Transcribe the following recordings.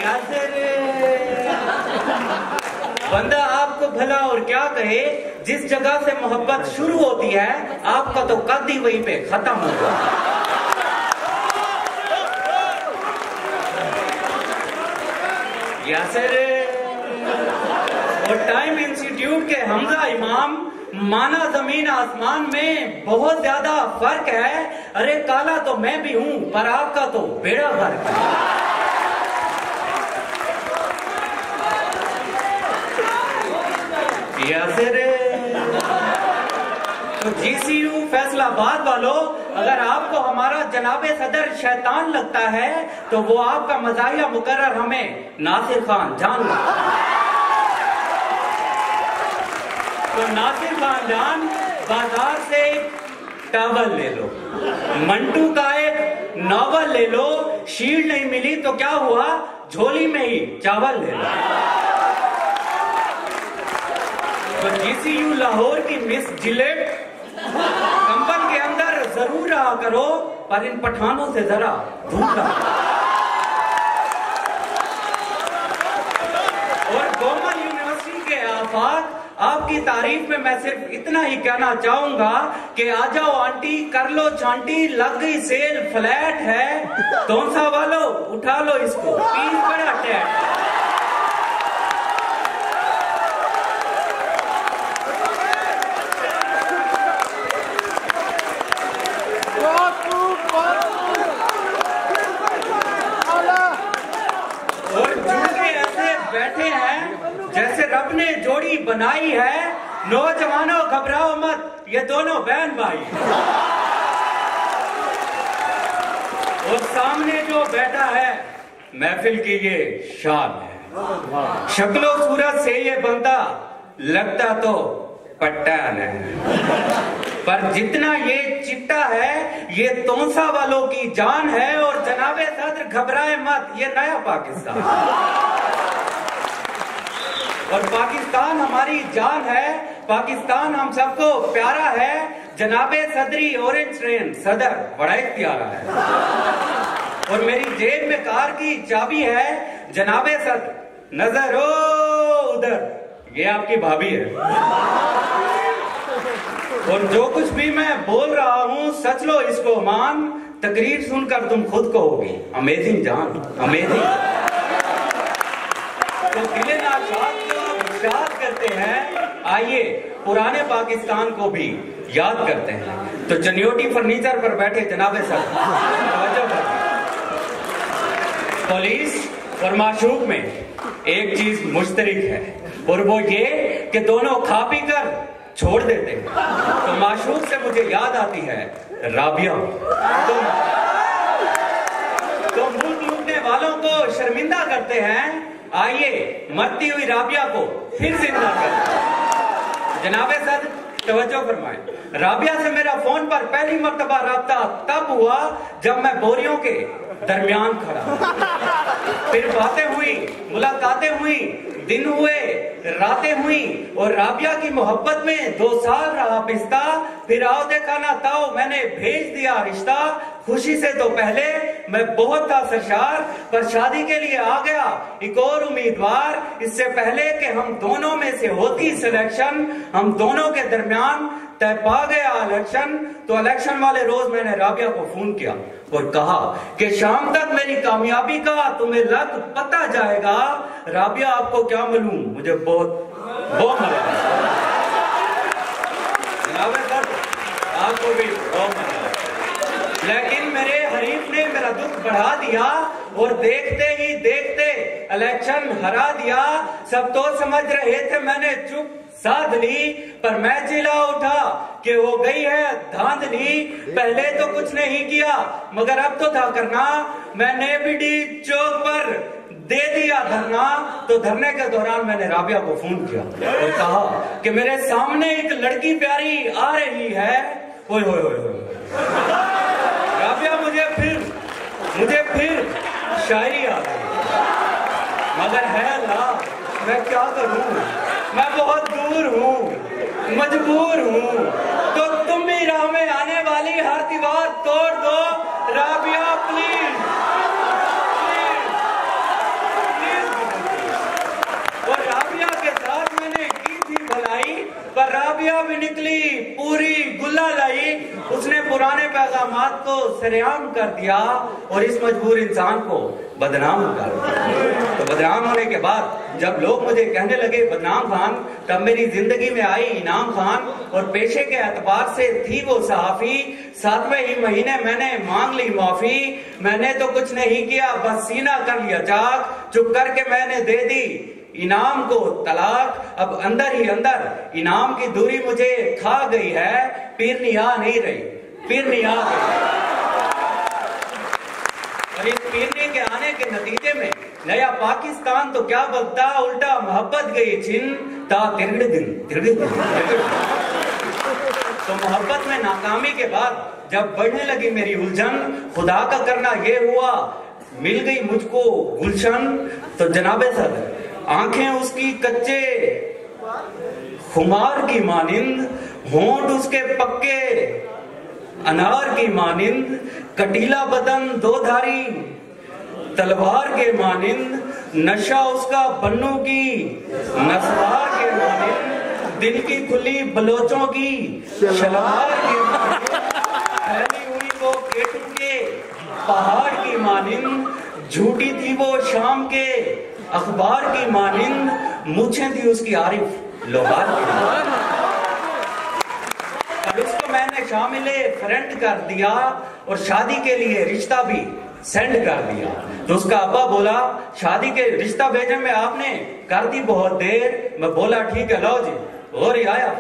यासर बंदा आपको भला और क्या कहे, जिस जगह से मोहब्बत शुरू होती है आपका तो कद ही वहीं पे खत्म होगा। यासर और टाइम इंस्टीट्यूट के हमजा इमाम, माना जमीन आसमान में बहुत ज्यादा फर्क है। अरे काला तो मैं भी हूं पर आपका तो बेड़ा फर्क है। यासर तो GCU फैसलाबाद वालों, अगर आपको हमारा जनाबे सदर शैतान लगता है तो वो आपका मज़ाहिया मुकर्रर हमें नासिर खान जान लो। तो नासिर खान जान, बाजार से टॉवल ले लो, मंटू का एक नॉवल ले लो, शील्ड नहीं मिली तो क्या हुआ, झोली में ही चावल ले लो। तो GCU लाहौर की मिस जिलेट, कंबल के अंदर जरूर रहा करो पर इन पठानों से जरा दूर रहा। और गोमल यूनिवर्सिटी के आफाक, आपकी तारीफ में मैं सिर्फ इतना ही कहना चाहूंगा कि आ जाओ आंटी, कर लो छांटी, लग गई सेल, फ्लैट है तोंसा वालों, उठा लो इसको, पीस बड़ा टैट। बैठे हैं जैसे रब ने जोड़ी बनाई है, नौजवानों घबराओ मत, ये दोनों बहन भाई। और सामने जो बैठा है महफिल की ये शान है। शक्लो सूरत से ये बंदा लगता तो पट्टान है, पर जितना ये चिट्टा है ये तोंसा वालों की जान है। और जनाबे सदर घबराए मत, ये नया पाकिस्तान। और पाकिस्तान हमारी जान है, पाकिस्तान हम सबको प्यारा है। जनाबे सदरी ऑरेंज ट्रेन सदर बड़ा ही प्यारा है। और मेरी जेब में कार की चाबी है, जनाबे सदर नजर हो उधर, ये आपकी भाभी है। और जो कुछ भी मैं बोल रहा हूँ सच लो इसको मान, तकरीर सुनकर तुम खुद कहोगी अमेजिंग जान, अमेजिंग। तो दिले नाशाद को याद करते हैं, आइए पुराने पाकिस्तान को भी याद करते हैं। तो जनियोटी फर्नीचर पर बैठे जनाबे सर, पुलिस और माशूक में एक चीज मुश्तरक है और वो ये कि दोनों खा पी कर छोड़ देते हैं। तो माशूक से मुझे याद आती है राबिया। तो मुल्क लूटने वालों को शर्मिंदा करते हैं, आइए मरती हुई राबिया को फिर जिंदा कर। जनाबे सर तवज्जो फरमाएं, राबिया से मेरा फोन पर पहली मर्तबा राब्ता तब हुआ जब मैं बोरियों के दरमियान खड़ा। फिर बातें हुई, मुलाकातें हुई, दिन हुए, रातें हुई और राबिया की मोहब्बत में 2 साल रहा पिस्ता। फिर आओ देखा ना ताओ, मैंने भेज दिया रिश्ता। खुशी से तो पहले मैं बहुत था सरशार, पर शादी के लिए आ गया एक और उम्मीदवार। इससे पहले कि हम दोनों में से होती सिलेक्शन, हम दोनों के दरमियान तय पा गया इलेक्शन। तो इलेक्शन वाले रोज मैंने राबिया को फोन किया और कहा कि शाम तक मेरी कामयाबी का तुम्हें लग पता जाएगा। राबिया आपको क्या मालूम, मुझे बहुत मजा आया। आपको भी बहुत मजा आया, लेकिन मेरे हरीफ ने मेरा दुख बढ़ा दिया और देखते ही देखते इलेक्शन हरा दिया। सब तो समझ रहे थे मैंने चुप साध ली, पर मैं चिल्ला उठा कि हो गई है धांधली। पहले तो कुछ नहीं किया मगर अब तो था करना। मैंने बीडी चौक पर दे दिया धरना। तो धरने के दौरान मैंने राबिया को फोन किया और कहा कि मेरे सामने एक लड़की प्यारी आ रही है। ओए होए होए, राबिया मुझे फिर शायरी आ गई, मगर है अल्लाह मैं क्या करूं, मैं बहुत दूर हूं, मजबूर हूं। तो तुम भी राह में आने वाली हर दीवार तोड़ दो। राबिया प्लीज, राबिया भी निकली पूरी गुल्ला लाई, उसने पुराने पैगामात को सरेआम कर दिया और इस मजबूर इंसान को बदनाम कर दिया। तो बदनाम होने के बाद जब लोग मुझे कहने लगे बदनाम खान, तब मेरी जिंदगी में आई इनाम खान, और पेशे के एतबार से थी वो सहाफी। 7वें ही महीने मैंने मांग ली माफी, मैंने तो कुछ नहीं किया बस सीना कर लिया चाक, चुप करके मैंने दे दी इनाम को तलाक। अब अंदर ही अंदर इनाम की दूरी मुझे खा गई है, पीरनी आ नहीं रही, पीरनी आ गई। और इस पीरनी के आने के नतीजे में नया पाकिस्तान तो क्या बदता, उल्टा मोहब्बत गई छिन ता तिरगड़े दिन। तो मोहब्बत में नाकामी के बाद जब बढ़ने लगी मेरी उलझन, खुदा का करना ये हुआ मिल गई मुझको गुलशन। तो जनाबे सदर आंखें उसकी कच्चे खुमार की मानिंद, होंठ उसके पक्के अनार की मानिंद, कटीला बदन दो धारी तलवार के मानिंद, नशा उसका बन्नू की नसवार के मानिंद, दिल की खुली बलोचों की शलवार के मानिंद, फैली हुई वो केटू के पहाड़ की मानिंद, झूठी थी वो शाम के अखबार की मानिंद, मूछें थी उसकी आरिफ लोहार की। अब उसको मैंने शामिले फ्रेंड कर दिया और शादी के लिए रिश्ता भी सेंड कर दिया। तो उसका अब्बा बोला शादी के रिश्ता भेजने में आपने कर दी बहुत देर। मैं बोला ठीक है लो जी, और ही आया।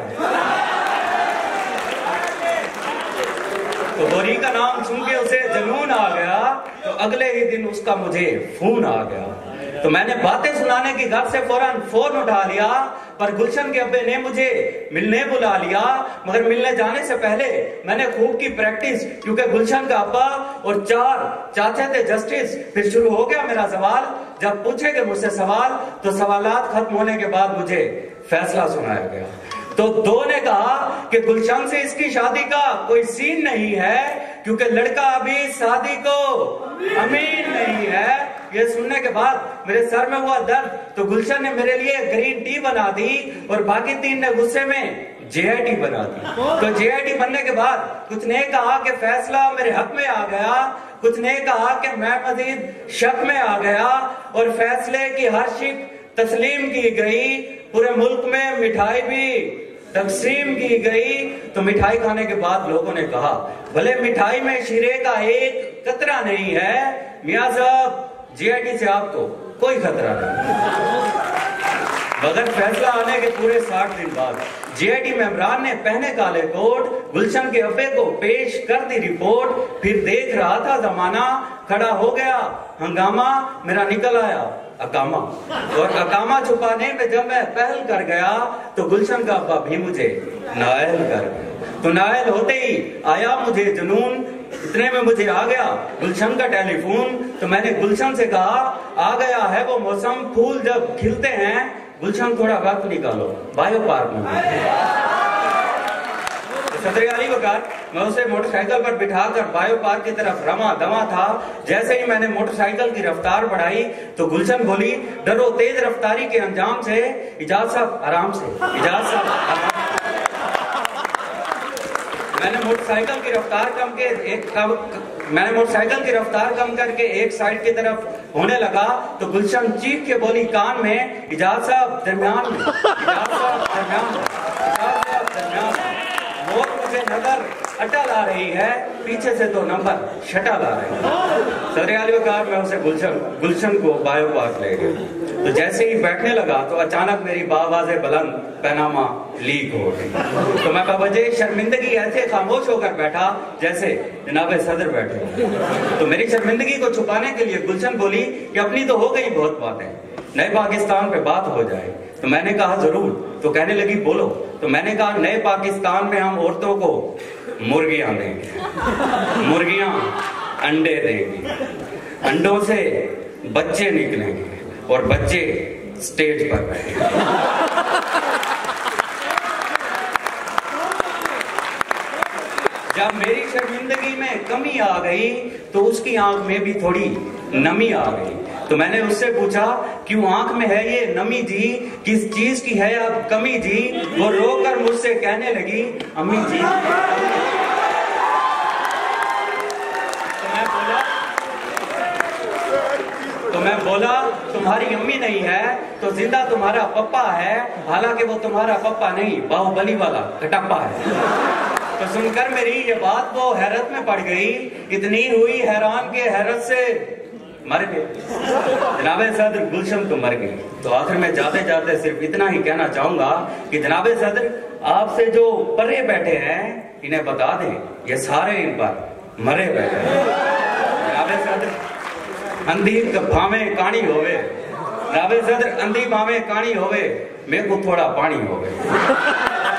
तो गोरी का नाम सुन के उसे जुनून आ गया, तो अगले ही दिन उसका मुझे फोन आ गया। तो मैंने बातें सुनाने की घर से फौरन फोन उठा लिया, पर गुलशन के अब्बे ने मुझे मिलने बुला लिया। मगर मिलने जाने से पहले मैंने खूब की प्रैक्टिस, क्योंकि गुलशन का अब्बा और 4 चाचा थे जस्टिस। फिर शुरू हो गया मेरा सवाल। जब पूछेंगे मुझसे सवाल तो सवालात खत्म होने के बाद मुझे फैसला सुनाया गया। तो 2 ने कहा कि गुलशन से इसकी शादी का कोई सीन नहीं है, क्योंकि लड़का अभी शादी को अमीन नहीं है। ये सुनने के बाद मेरे सर में हुआ दर्द। तो गुलशन ने मेरे लिए ग्रीन टी बना दी और बाकी 3 ने गुस्से में JIT बना दी। तो JIT बनने के बाद कुछ ने कहा कि फैसला मेरे हक में आ गया, कुछ ने कहा कि मैं मजीद शक में आ गया, और फैसले की हर शिक तस्लीम की गई। पूरे मुल्क में मिठाई भी तकसीम की गई। तो मिठाई खाने के बाद लोगों ने कहा भले मिठाई में शीरे का एक कतरा नहीं है, मियां साहब JIT से आपको कोई खतरा नहीं। मगर फैसला आने के पूरे 60 दिन बाद JIT मेंबरान ने पहने काले कोट गुलशन के अब्बे को पेश कर दी रिपोर्ट। फिर देख रहा था जमाना, खड़ा हो गया हंगामा, मेरा निकल आया अकामा। और अकामा छुपाने में जब मैं पहल कर गया तो गुलशन का अब्बा भी मुझे नायल कर गया। तो नायल होते ही आया मुझे जुनून, इतने में मुझे आ गया गुलशन का टेलीफोन। तो मैंने गुलशन से कहा आ गया है वो मौसम, फूल जब खिलते हैं गुलशन थोड़ा वक्त निकालो बायो पार्क में। सदर अली वकार मैं उसे मोटरसाइकिल पर बिठाकर बायो पार्क की तरफ रमा दमा था। जैसे ही मैंने मोटरसाइकिल की रफ्तार बढ़ाई तो गुलशन बोली डरो तेज रफ्तारी के अंजाम से, इजाज साहब आराम से, इजाज साहब आराम से। मैंने मोटरसाइकिल की रफ्तार कम करके एक साइड की तरफ होने लगा तो गुलशन चीख के बोली कान में इजाज साहब दरमियान में, इजाज साहब दरमियान में, इजाज साहब दरमियान में। वो मुझे नजर अटल आ रही है, पीछे से 2 नंबर शटल आ रहे हैं। सदर वकार मैं उसे गुलशन को बायो पार्क ले गया। तो जैसे ही बैठने लगा तो अचानक मेरी बावाज़े बुलंद पैनामा लीक हो गई। तो मैं बवजह शर्मिंदगी ऐसे खामोश होकर बैठा जैसे जनाबे सदर बैठे। तो मेरी शर्मिंदगी को छुपाने के लिए गुलशन बोली कि अपनी तो हो गई बहुत बातें, नए पाकिस्तान पे बात हो जाए। तो मैंने कहा जरूर। तो कहने लगी बोलो। तो मैंने कहा नए पाकिस्तान में हम औरतों को मुर्गियां देंगे, मुर्गियां अंडे देंगी, अंडों से बच्चे निकलेंगे और बच्चे स्टेज पर बैठेंगे। जब मेरी शर्मिंदगी में कमी आ गई तो उसकी आंख में भी थोड़ी नमी आ गई। तो मैंने उससे पूछा क्यों आंख में है ये नमी जी, किस चीज की है अब कमी जी। वो रोकर मुझसे कहने लगी अम्मी जी। तो मैं बोला तुम्हारी अम्मी नहीं है तो जिंदा तुम्हारा पप्पा है, हालांकि वो तुम्हारा पप्पा नहीं बाहुबली वाला कटप्पा है। तो सुनकर मेरी ये बात वो हैरत में पड़ गई, इतनी हुई हैरान के हैरत से मर गए। जनाबे सदर गुलशन तो मर गए। तो आखिर में जाते जाते सिर्फ इतना ही कहना चाहूंगा कि जनाबे सदर आपसे जो परे बैठे हैं इन्हें बता दें ये सारे इन पर मरे बैठे हैं। जनाबे सदर अंधी भावे कानी होवे, जनाबे सदर अंधी भावे कानी होवे, मेरे को थोड़ा पानी होवे।